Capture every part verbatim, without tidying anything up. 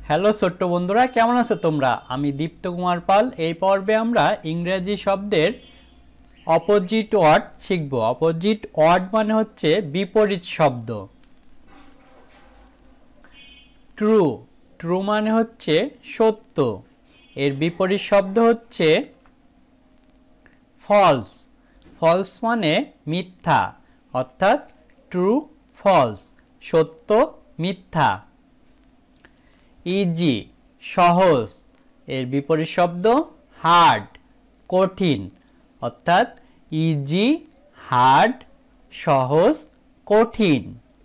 Hello ছোট্ট বন্ধুরা, কেমন আছো তোমরা? আমি দীপ্ত কুমার পাল। এই পর্বে আমরা ইংরেজি শব্দের অপোজিট ওয়ার্ড শিখব। অপোজিট ওয়ার্ড মানে হচ্ছে বিপরীত শব্দ। ট্রু, ট্রু মানে হচ্ছে সত্য। এর বিপরীত শব্দ হচ্ছে ফলস। ফলস মানে মিথ্যা, অর্থাৎ ট্রু ফলস, সত্য মিথ্যা। ইজি, সহজ। এর বিপরীত শব্দ হার্ড, কঠিন, অর্থাৎ ইজি হার্ড, সহজ কঠিন।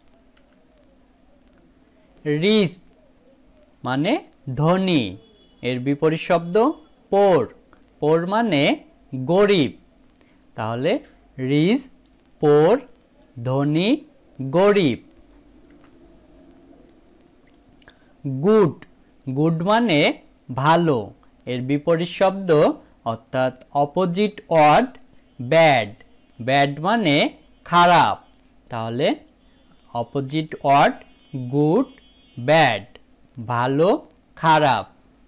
রিচ মানে ধনী। এর বিপরীত শব্দ পোর। পোর মানে গরিব। তাহলে রিচ, পোর, ধনী, গরিব। গুড, গুড মানে ভালো। এর বিপরীত শব্দ অর্থাৎ অপোজিট ওয়ার্ড ব্যাড। ব্যাড মানে খারাপ। তাহলে অপোজিট ওয়ার্ড গুড, ব্যাড, ভালো, খারাপ।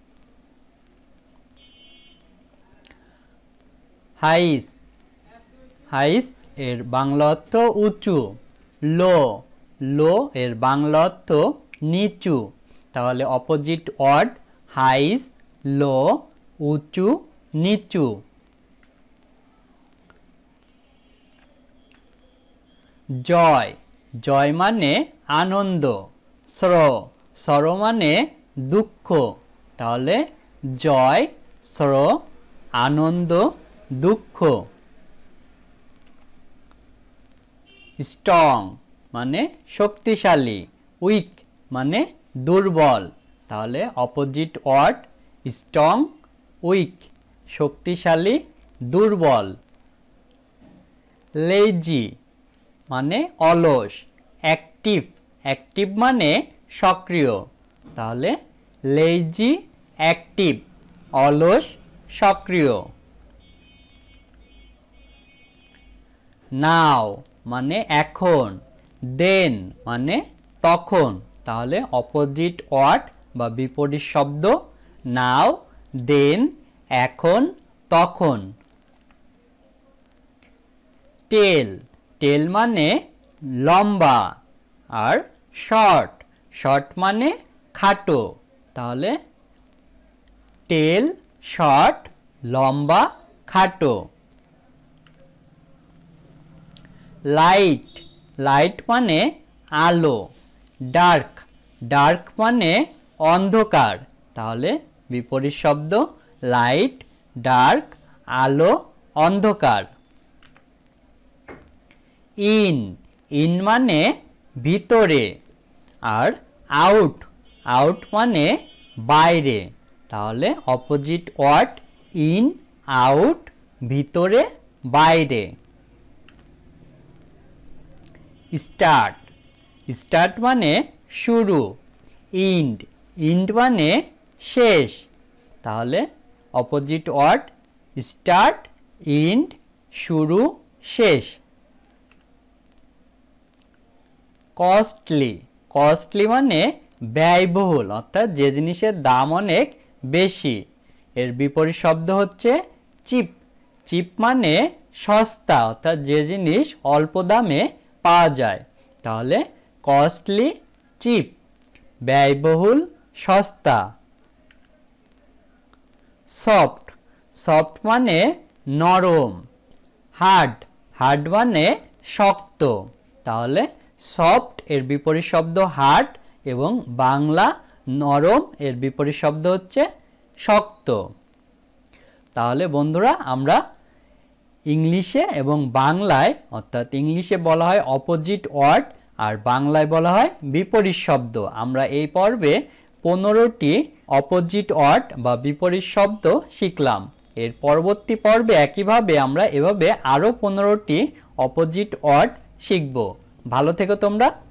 হাইস, হাইস এর বাংলা অর্থ উঁচু। লো, লো এর বাংলা অর্থ নিচু। তাহলে অপোজিট ওয়ার্ড হাইস, লো, উঁচু, নিচু। জয়, জয় মানে আনন্দ। সরো, সরো মানে দুঃখ। তাহলে জয়, সরো, আনন্দ, দুঃখ। স্ট্রং মানে শক্তিশালী। উইক মানে দুর্বল। তাহলে অপোজিট ওয়ার্ড স্ট্রং, উইক, শক্তিশালী, দুর্বল। লেজি মানে অলস। অ্যাক্টিভ, অ্যাক্টিভ মানে সক্রিয়। তাহলে লেজি, অ্যাক্টিভ, অলস, সক্রিয়। নাও মানে এখন। দেন মানে তখন। তাহলে অপোজিট ওয়ার্ড বা বিপরীত শব্দ নাও, দেন, এখন, তখন। টেল, টেল মানে লম্বা। আর শর্ট, শর্ট মানে খাটো। তাহলে টেল, শর্ট, লম্বা, খাটো। লাইট, লাইট মানে আলো। ডার্ক, ডার্ক মানে অন্ধকার। তাহলে বিপরীত শব্দ লাইট, ডার্ক, আলো, অন্ধকার। ইন, ইন মানে ভিতরে। আর আউট, আউট মানে বাইরে। তাহলে অপোজিট ওয়ার্ড ইন, আউট, ভিতরে, বাইরে। স্টার্ট, স্টার্ট মানে শুরু। ইন্ড, ইন্ড মানে শেষ। তাহলে অপোজিট ওয়ার্ড স্টার্ট, ইন্ড, শুরু, শেষ। কস্টলি, কস্টলি মানে ব্যয়বহুল, অর্থাৎ যে জিনিসের দাম অনেক বেশি। এর বিপরীত শব্দ হচ্ছে চিপ। চিপ মানে সস্তা, অর্থাৎ যে জিনিস অল্প দামে পাওয়া যায়। তাহলে কস্টলি, চিপ, ব্যয়বহুল, সস্তা। সফট, সফট মানে নরম। হার্ড, হার্ড মানে শক্ত। তাহলে সফট এর বিপরীত শব্দ হার্ড এবং বাংলা নরম এর বিপরীত শব্দ হচ্ছে শক্ত। তাহলে বন্ধুরা আমরা ইংলিশে এবং বাংলায়, অর্থাৎ ইংলিশে বলা হয় অপোজিট ওয়ার্ড আর বাংলায় বলা হয় বিপরীত শব্দ, আমরা এই পর্বে পনেরোটি অপোজিট ওয়ার্ড বা বিপরীত শব্দ শিখলাম। এর পরবর্তী পর্বে একইভাবে আমরা এভাবে আরও পনেরোটি অপোজিট ওয়ার্ড শিখব। ভালো থেকো তোমরা।